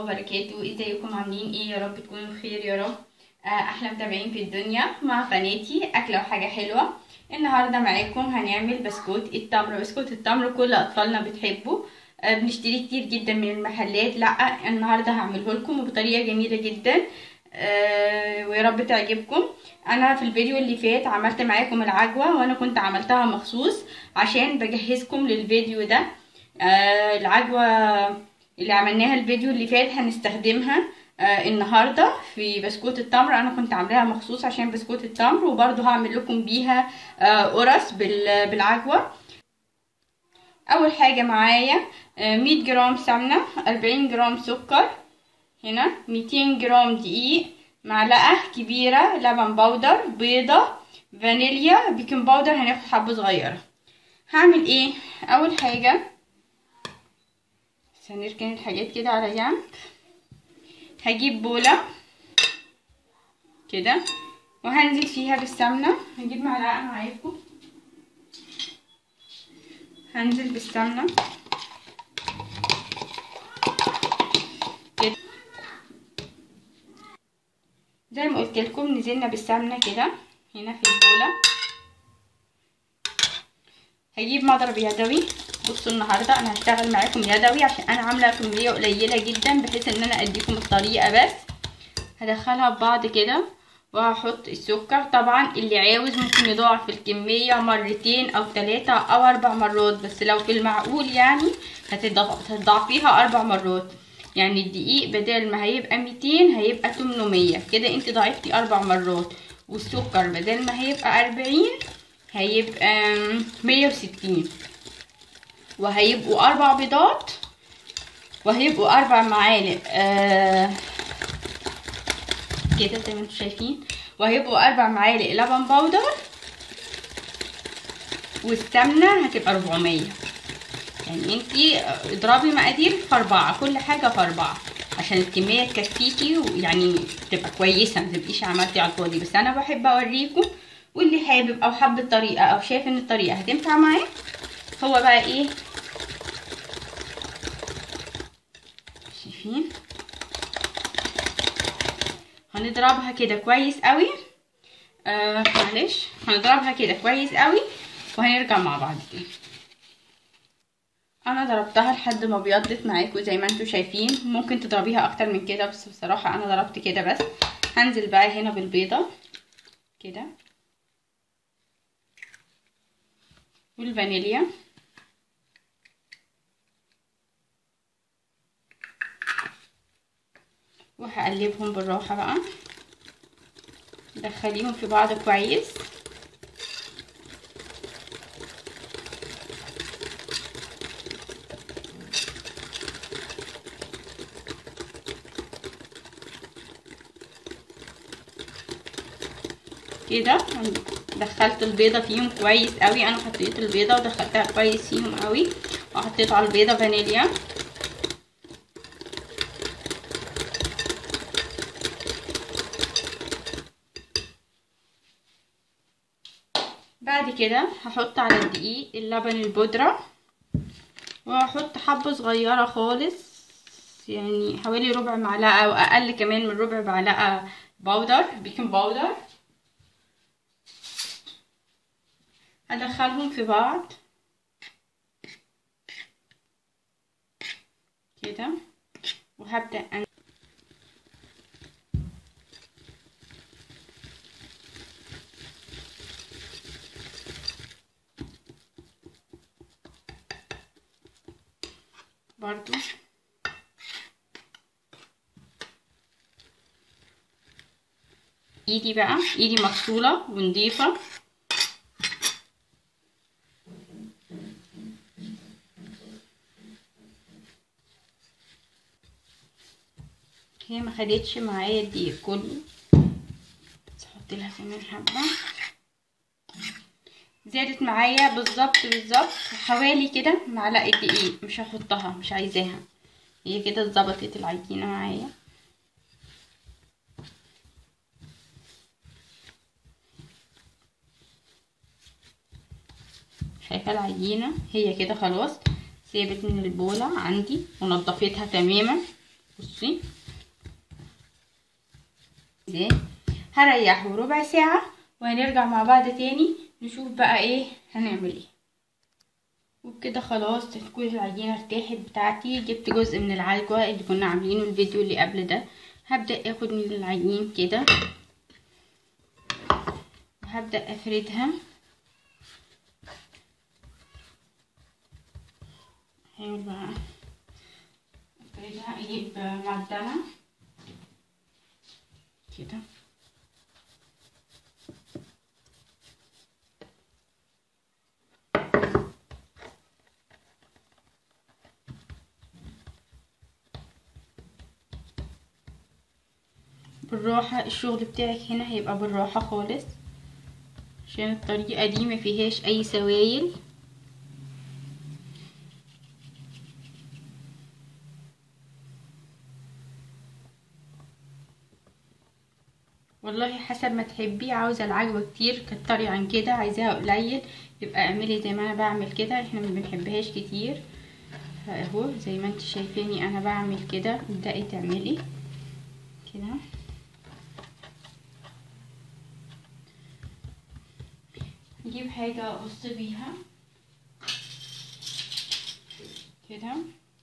وبركاته. ازيكم عاملين ايه؟ يا رب تكونوا بخير يا رب. احلى متابعين في الدنيا مع قناتي اكله وحاجه حلوه. النهارده معاكم هنعمل بسكوت التمر. بسكوت التمر كل اطفالنا بتحبه، بنشتريه كتير جدا من المحلات. لا النهارده هعمله لكم بطريقه جميله جدا، ويا رب تعجبكم. انا في الفيديو اللي فات عملت معاكم العجوه، وانا كنت عملتها مخصوص عشان بجهزكم للفيديو ده. العجوه اللي عملناها الفيديو اللي فات هنستخدمها النهارده في بسكوت التمر. انا كنت عاملاها مخصوص عشان بسكوت التمر، وبرده هعمل لكم بيها قرص بالعجوه. اول حاجه معايا 100 جرام سمنه، 40 جرام سكر، هنا 200 جرام دقيق، معلقه كبيره لبن بودر، بيضه، فانيليا، بيكنج باودر هناخد حبه صغيره. هعمل ايه؟ اول حاجه هنركن الحاجات كده على جنب. هجيب بوله كده وهنزل فيها بالسمنه. هجيب معلقه معاكم، هنزل بالسمنه كده زي ما قلت لكم. نزلنا بالسمنه كده هنا في البوله. هجيب مضرب يدوي. بصوا النهارده انا هشتغل معاكم يدوي عشان انا عامله كميه قليله جدا بحيث ان انا اديكم الطريقه بس. هدخلها ببعض كده وهحط السكر. طبعا اللي عاوز ممكن يضاعف الكميه مرتين او 3 او 4 مرات، بس لو في المعقول يعني هتضاعفيها 4 مرات. يعني الدقيق بدل ما هيبقى 200 هيبقى 800 كده، انت ضاعفتي 4 مرات. والسكر بدل ما هيبقى 40 هيبقى 160. وهيبقوا 4 بيضات، وهيبقوا 4 معالق كده زي ما انتم شايفين، وهيبقوا 4 معالق لبن بودر، والسمنه هتبقى 400. يعني انتي اضربي مقادير في 4، كل حاجه في 4 عشان الكميه تكفيكي ويعني تبقى كويسه، ما تبقيش عملتي على الفاضي. بس انا بحب اوريكم، واللي حابب او حب الطريقه او شايف ان الطريقه هتنفع معاه هو بقى ايه، شايفين هنضربها كده كويس قوي. معلش، هنضربها كده كويس قوي وهنرجع مع بعض تاني. انا ضربتها لحد ما بيضت معاكم زي ما انتم شايفين. ممكن تضربيها اكتر من كده، بس بصراحه انا ضربت كده بس. هنزل بقى هنا بالبيضه كده والفانيليا، وهقلبهم بالراحه بقى. دخليهم في بعض كويس. كده دخلت البيضه فيهم كويس قوي. انا حطيت البيضه ودخلتها كويس فيهم قوي، وحطيت على البيضه فانيليا. بعد كده هحط على الدقيق اللبن البودره، وهحط حبه صغيره خالص، يعني حوالي ربع معلقه او اقل كمان من ربع معلقه باودر، بيكنج باودر. هدخلهم في بعض كده وهبدأ برضو ايدي بقى، ايدي مغسولة ونضيفة. هي ما خدتش معايا الدقيق كله، بس احط لها كمان حبة. زادت معايا بالظبط حوالي كده معلقة دقيق. مش هحطها، مش عايزاها. هي كده اتظبطت العجينة معايا. شايفة العجينة هي كده خلاص سابت من البولة عندي ونضفتها تماما. بصي ازاي. هريحه ربع ساعة وهنرجع مع بعض تاني نشوف بقى ايه هنعمل ايه. وبكده خلاص تكون العجينة ارتاحت بتاعتي. جبت جزء من العجوة اللي كنا عاملينه الفيديو اللي قبل ده، هبدأ اخد من العجين كده وهبدأ افردها. هحاول بقى افردها، اجيب معجنة كده بالراحة. الشغل بتاعك هنا هيبقى بالراحة خالص عشان الطريقة دي ما فيهاش اي سوائل. والله حسب ما تحبي، عاوزة العجوة كتير كتري عن كده، عايزاها قليل يبقى اعملي زي ما انا بعمل كده. احنا ما بنحبهاش كتير، فاهو زي ما انت شايفاني انا بعمل كده. ابدأي تعملي كده. نجيب حاجة اقص بيها كده.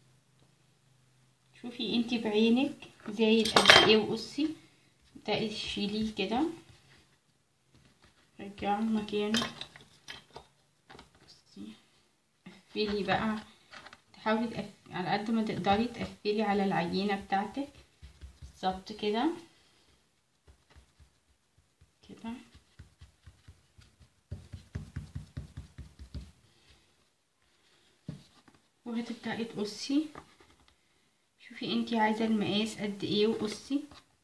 شوفي انتي بعينك زايد قد ايه وقصي. ابدأي تشيليه كده، رجعه مكانه. بصي قفلي بقى، تحاولي على قد ما تقدري تقفلي على العجينة بتاعتك بالظبط كده كده. وهتبدأي تقصي. شوفي انتي عايزة المقاس قد ايه وقصي.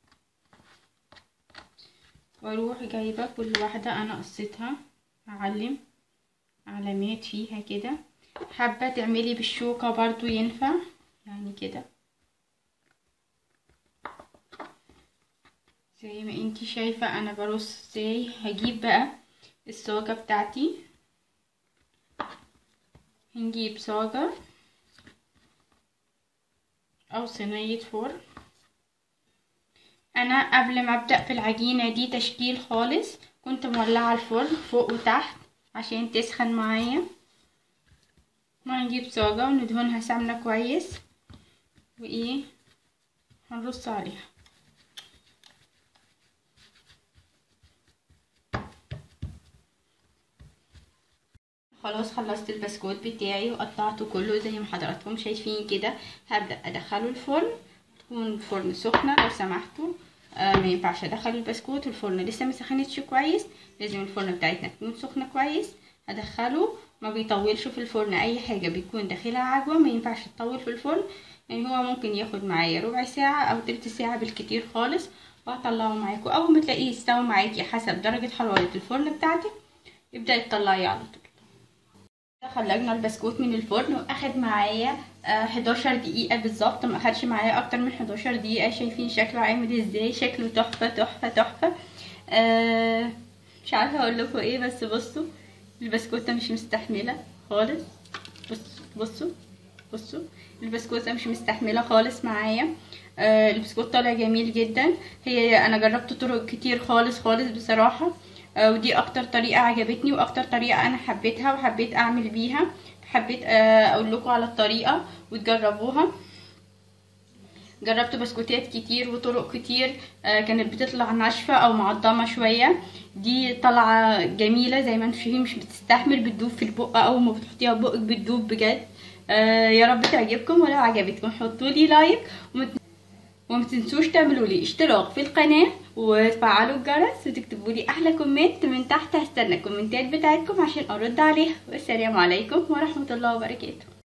واروح جايبة كل واحدة انا قصيتها، هعلم علامات فيها كده. حابة تعملي بالشوكة برضو ينفع يعني كده زي ما انتي شايفة انا برص ازاي. هجيب بقى الصاجة بتاعتي، هنجيب صاجة او صينية فرن. انا قبل ما ابدأ في العجينة دي تشكيل خالص كنت مولعة الفرن فوق وتحت عشان تسخن معايا. وهنجيب صاجة وندهنها سمنة كويس وايه هنرص عليها. خلاص خلصت البسكوت بتاعي وقطعته كله زي ما حضراتكم شايفين كده. هبدأ ادخله الفرن، تكون الفرن سخنة لو سمحتوا. ما ينفعش ادخل البسكوت والفرن لسه ما سخنتش كويس، لازم الفرن بتاعتنا تكون سخنة كويس. هدخله، ما بيطولش في الفرن اي حاجة بيكون داخلها عجوة ما ينفعش تطول في الفرن، يعني هو ممكن ياخد معايا ربع ساعة او تلت ساعة بالكتير خالص. وهطلعه معاكم اول ما تلاقيه يستوي معاكي حسب درجة حرارة الفرن بتاعتك ابدأي تطلعيه على طول. خرجنا البسكوت من الفرن واخد معايا 11 دقيقة بالظبط، ما اخدش معايا اكتر من 11 دقيقة. شايفين شكله عامل ازاي؟ شكله تحفة تحفة تحفة. مش عارفة اقول لكم ايه، بس بصوا البسكوتة مش مستحملة خالص. بصوا بصوا البسكوتة مش مستحملة خالص معايا. البسكوت طالع جميل جدا. هي انا جربت طرق كتير خالص خالص بصراحة، ودي اكتر طريقة عجبتني واكتر طريقة انا حبيتها وحبيت اعمل بيها. حبيت اقول لكم على الطريقة وتجربوها. جربت بسكوتات كتير وطرق كتير، كانت بتطلع ناشفة او معضمة شوية. دي طالعة جميلة زي ما انتم شايفين، مش بتستحمل، بتدوب في البق اول ما بتحطيها في بقك بتدوب بجد. يا رب تعجبكم، ولو عجبتكم حطوا لي لايك وما تنسوش تعملوا لي اشتراك في القناة وتفعلوا الجرس وتكتبوا لي احلى كومنت من تحت. هستنى الكومنتات بتاعتكم عشان ارد عليها. والسلام عليكم ورحمة الله وبركاته.